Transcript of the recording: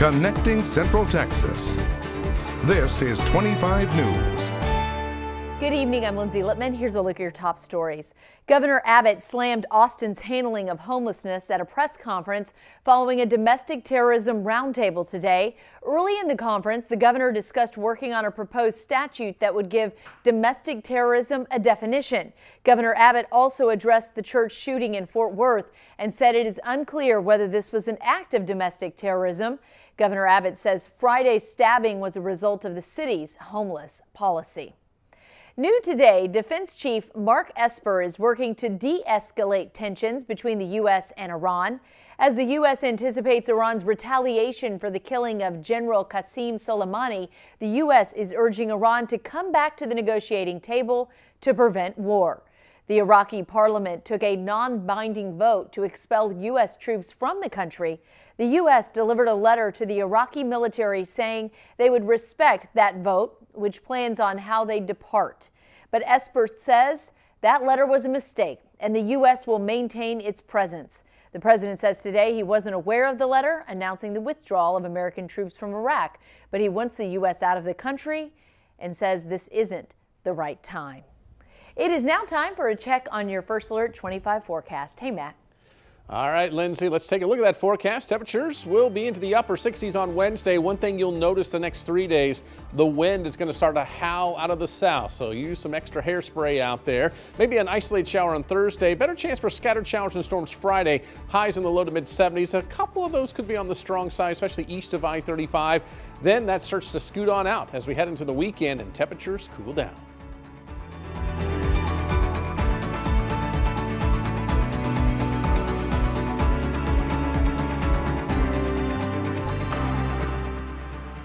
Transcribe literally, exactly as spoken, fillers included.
connecting Central Texas. This is twenty-five News. Good evening, I'm Lindsay Lippman. Here's a look at your top stories. Governor Abbott slammed Austin's handling of homelessness at a press conference following a domestic terrorism roundtable today. Early in the conference, the governor discussed working on a proposed statute that would give domestic terrorism a definition. Governor Abbott also addressed the church shooting in Fort Worth and said it is unclear whether this was an act of domestic terrorism. Governor Abbott says Friday's stabbing was a result of the city's homeless policy. New today, Defense Chief Mark Esper is working to de-escalate tensions between the U S and Iran. As the U S anticipates Iran's retaliation for the killing of General Qasem Soleimani, the U S is urging Iran to come back to the negotiating table to prevent war. The Iraqi parliament took a non-binding vote to expel U S troops from the country. The U S delivered a letter to the Iraqi military saying they would respect that vote, which plans on how they depart. But Esper says that letter was a mistake and the U S will maintain its presence. The president says today he wasn't aware of the letter announcing the withdrawal of American troops from Iraq, but he wants the U S out of the country and says this isn't the right time. It is now time for a check on your First Alert twenty-five forecast. Hey, Matt. All right, Lindsay, let's take a look at that forecast. Temperatures will be into the upper sixties on Wednesday. One thing you'll notice the next three days, the wind is going to start to howl out of the south, so use some extra hairspray out there. Maybe an isolated shower on Thursday. Better chance for scattered showers and storms Friday. Highs in the low to mid seventies. A couple of those could be on the strong side, especially east of I thirty-five. Then that starts to scoot on out as we head into the weekend and temperatures cool down.